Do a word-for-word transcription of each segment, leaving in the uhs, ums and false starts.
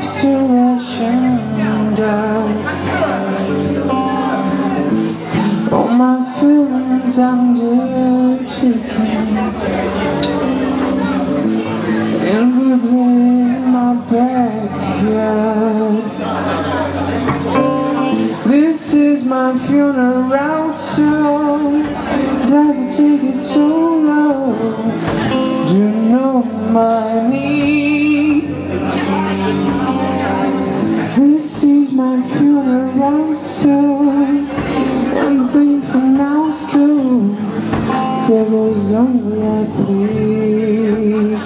observation does. All my feelings undertaken in the gray of my backyard. This is my funeral song. Does it take it so long? Do you know my need? This is my funeral song, and the painful now's gone. There was only I plead.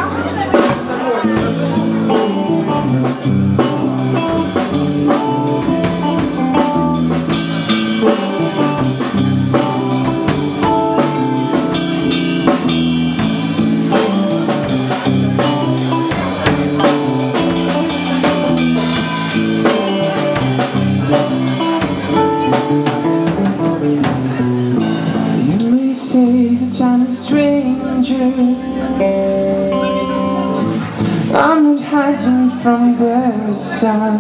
Say that I'm a stranger. I'm not hiding from the sun.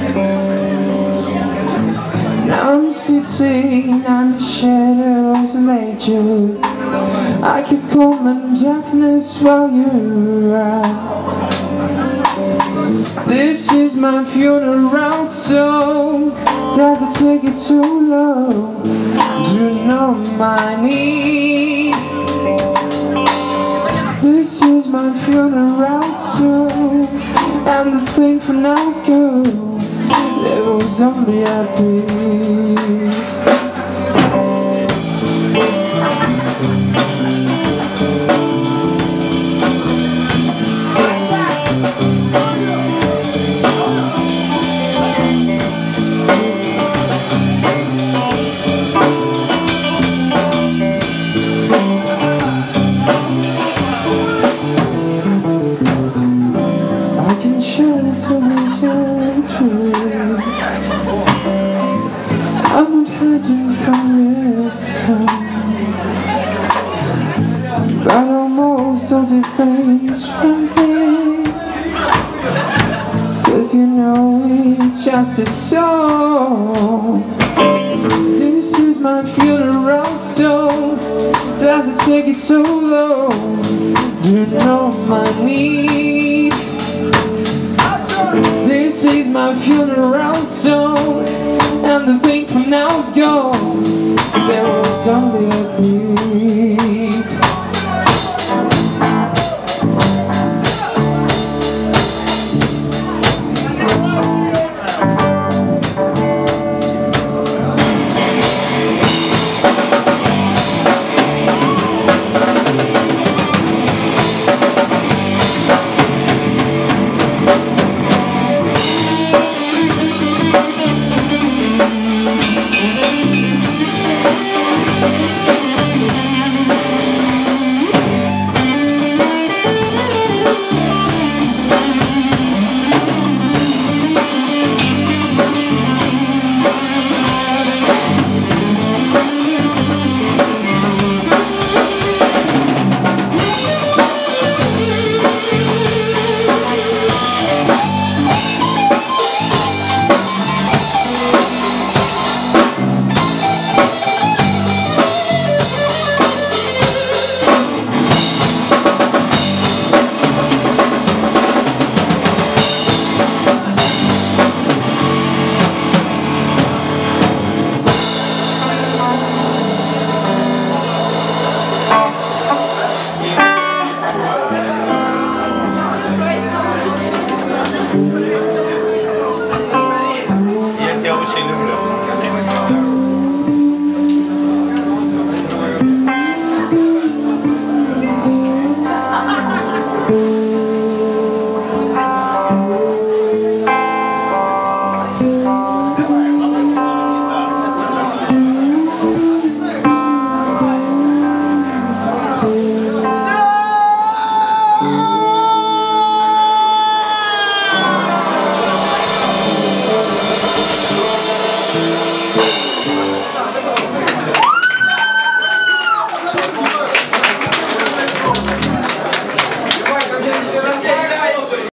Now I'm sitting under shadows of nature. I keep calm in darkness while you run. This is my funeral song. Does it take it too long? Do you know my need? This is my funeral song, and the pain for now is gone. There was only a breathe. I'm not hiding from your sun, but almost all different from me. Cause you know it's just a song. This is my funeral song. Does it take it so long? Do you know my need? This is my funeral song, and the pain from now is gone. There was only a